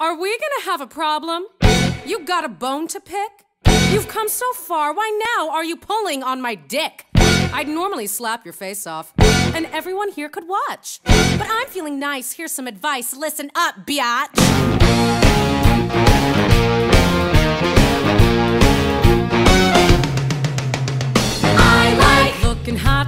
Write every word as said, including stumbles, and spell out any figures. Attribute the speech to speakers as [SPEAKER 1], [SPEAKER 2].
[SPEAKER 1] Are we gonna have a problem? You got a bone to pick? You've come so far, why now are you pulling on my dick? I'd normally slap your face off, and everyone here could watch. But I'm feeling nice, here's some advice, listen up, biatch. I like looking hot